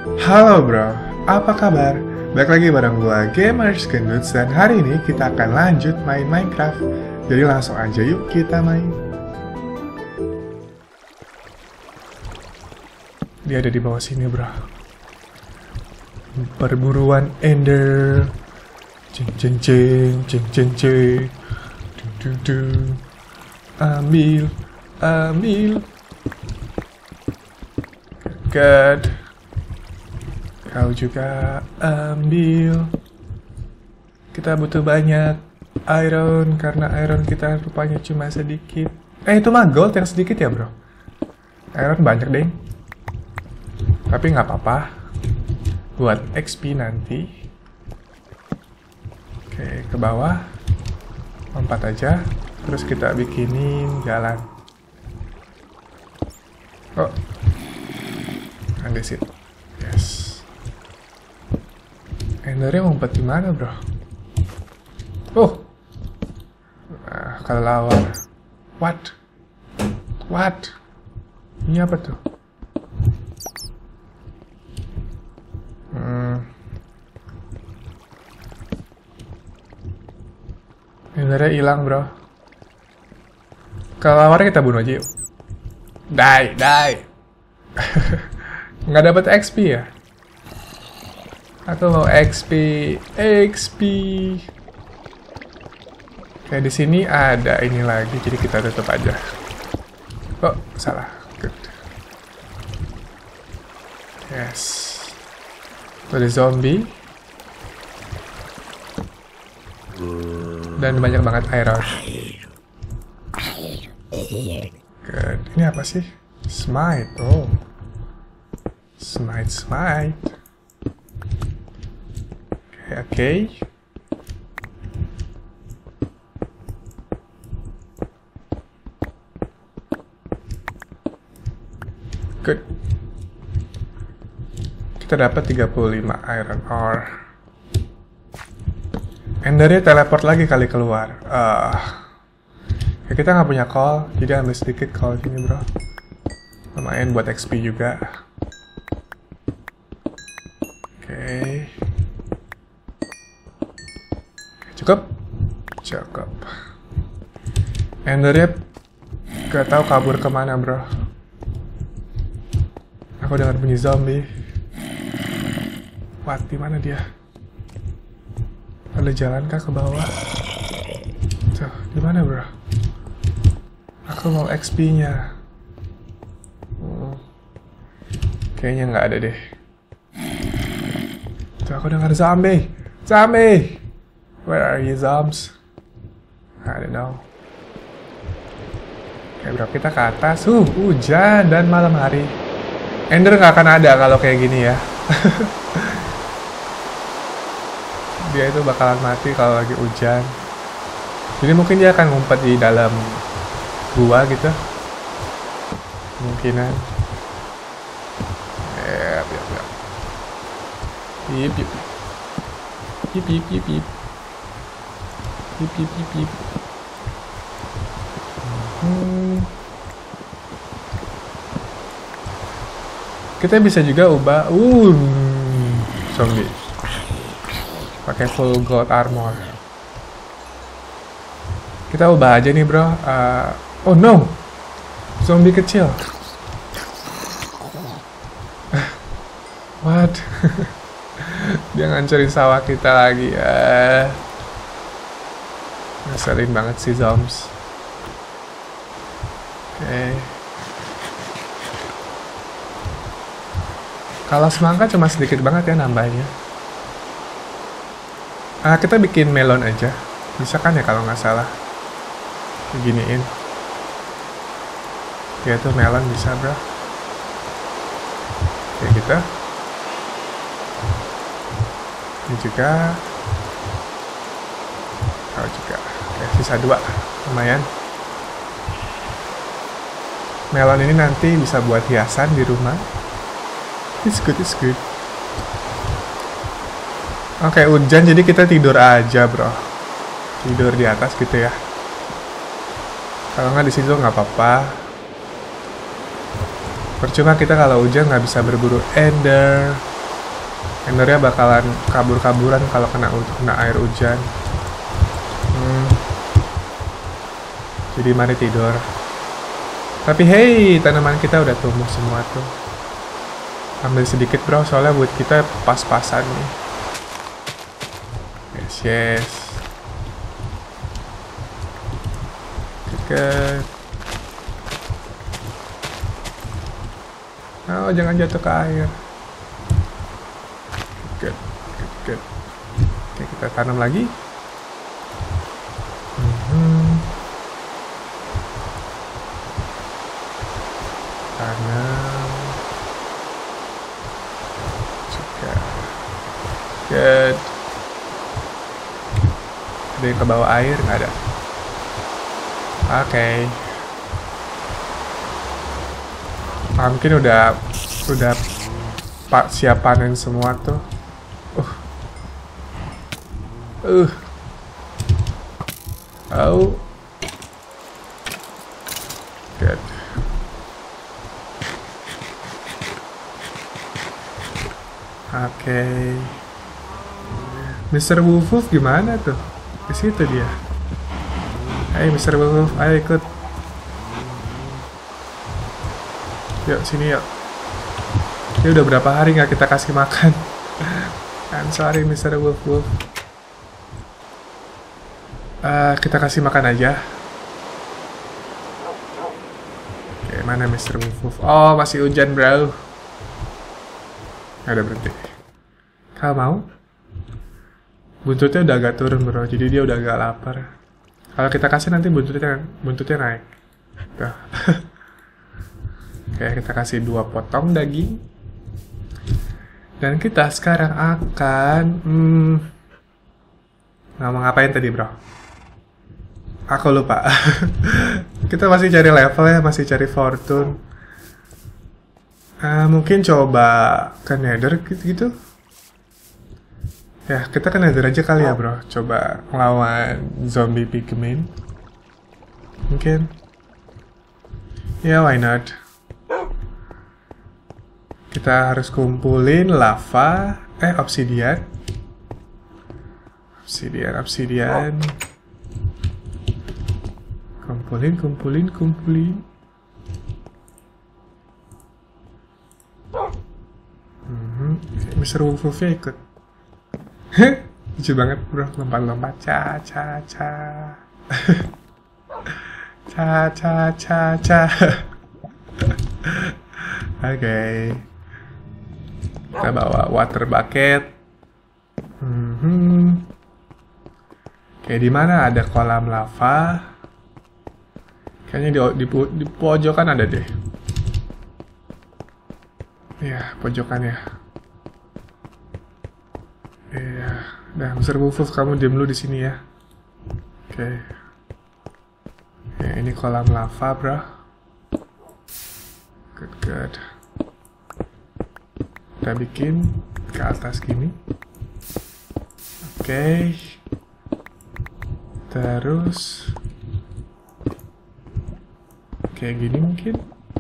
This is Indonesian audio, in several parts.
Halo bro, apa kabar? Balik lagi bareng gua Gamers Genduts dan hari ini kita akan lanjut main Minecraft. Jadi langsung aja yuk kita main. Dia ada di bawah sini bro. Perburuan Ender. Cing cing cing cing cing cing. Du du du. Ambil, ambil. God. Kau juga ambil. Kita butuh banyak iron karena iron kita rupanya cuma sedikit. Itu mah gold yang sedikit ya bro. Iron banyak deh. Tapi nggak apa-apa. Buat XP nanti. Oke, ke bawah. Lompat aja. Terus kita bikinin jalan. Oh. Andesit. Yes. Endernya ngumpet di mana, bro? Oh. Nah, kelelawar. What? What? Ini apa tuh? Endernya hilang, bro. Kelelawarnya kita bunuh aja yuk. Die, die. Nggak dapat XP ya? Aku mau XP, XP. Kayak di sini ada ini lagi, jadi kita tutup aja. Oh, salah. Good. Yes. Itu ada zombie. Dan banyak banget iron. Good. Ini apa sih? Smite. Oh. Smite, smite. Oke. Good. Kita dapat 35 iron ore. Endernya teleport lagi kali keluar. Ya kita nggak punya coal, jadi ambil sedikit coal sini bro. Lumayan buat XP juga. Oke. Cukup? Cukup. Endernya gak tahu kabur kemana bro. Aku dengar bunyi zombie. What? Di mana dia? Ada jalan kah ke bawah? Tuh, di mana bro? Aku mau XP-nya. Kayaknya nggak ada deh. Tuh, aku dengar zombie. Zombie! Where are you, zombies? I don't know. Oke bro, kita ke atas. Hujan dan malam hari. Ender nggak akan ada kalau kayak gini ya. Dia itu bakalan mati kalau lagi hujan. Jadi mungkin dia akan ngumpet di dalam gua gitu. Kemungkinan. Yep. Yip. Kita bisa juga ubah zombie pakai full gold armor. Kita ubah aja nih bro. Oh no, zombie kecil. What? Dia ngancurin sawah kita lagi. Ngeselin banget sih zombies. Oke. Kalau semangka cuma sedikit banget ya nambahnya. Kita bikin melon aja. Bisa kan ya kalau nggak salah. Beginiin. Ya tuh melon bisa bro. Kayak gitu. Ini juga. Oh juga. Oke, sisa 2. Lumayan. Melon ini nanti bisa buat hiasan di rumah. It's good, it's good. Oke, hujan jadi kita tidur aja bro. Tidur di atas gitu ya. Kalau nggak di situ nggak apa-apa. Percuma kita kalau hujan nggak bisa berburu ender. Endernya bakalan kabur-kaburan kalau kena air hujan. Jadi mari tidur. Tapi hey, tanaman kita udah tumbuh semua tuh. Ambil sedikit bro, soalnya buat kita pas-pasan nih. Yes. Good. Oh, jangan jatuh ke air. Good. Oke, kita tanam lagi. Tanam. Juga. Good. Ada yang ke bawah air? Nggak ada. Oke. Mungkin udah siap panen semua tuh. Oh. Good. Oke. Mr. Wolf gimana tuh? Di situ dia. Hai Mr. Wolf, ayo ikut. Yuk sini yuk. Ini udah berapa hari nggak kita kasih makan? I'm sorry Mr. Wolf. Kita kasih makan aja. Oke, mana Mr. Wolf? Oh, masih hujan bro. Nggak ada berhenti. Kau mau? Buntutnya udah agak turun bro, jadi dia udah agak lapar. Kalau kita kasih nanti buntutnya naik. Tuh. Oke, kita kasih 2 potong daging. Dan kita sekarang akan mau ngapain tadi bro? Aku lupa. Kita masih cari level ya, masih cari fortune. Mungkin coba ke nether gitu. Ya, kita ke nether aja kali ya bro. Coba ngelawan zombie pigman. Mungkin. Ya, why not? Kita harus kumpulin lava. Obsidian. Obsidian. Kumpulin. Mr. Wolf-nya ikut. Lucu banget bro, lompat-lompat. Ca. Ca. Oke. Kita bawa water bucket. Oke, di mana ada kolam lava? Kayaknya di pojokan ada deh. Ya, pojokan ya. Iya. Nah, Mr. Wolf, kamu diem dulu di sini ya. Oke. Ini kolam lava, bro. Good. Kita bikin ke atas gini. Oke. Terus kayak gini mungkin.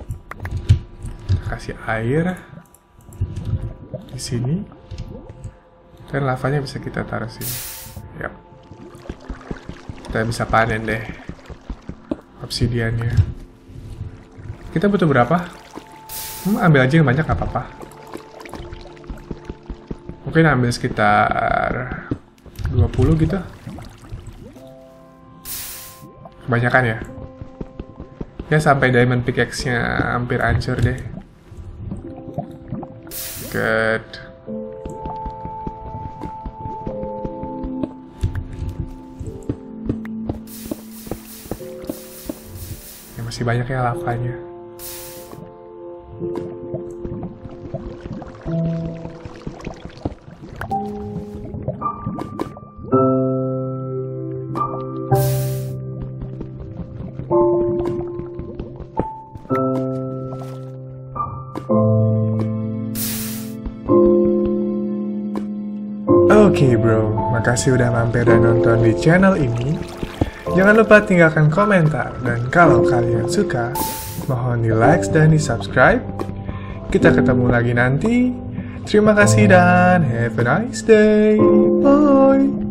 Kasih air di sini. Dan lavanya bisa kita taruh sini. Yap. Kita bisa panen deh obsidiannya. Kita butuh berapa? Ambil aja yang banyak, gak apa-apa. Mungkin ambil sekitar 20 gitu. Kebanyakan ya. Ya sampai diamond pickaxe-nya hampir hancur deh. Good. Ya, masih banyak ya lavanya. Oke bro, makasih udah mampir dan nonton di channel ini. Jangan lupa tinggalkan komentar, dan kalau kalian suka, mohon di like dan di subscribe. Kita ketemu lagi nanti, Terima kasih dan have a nice day. Bye.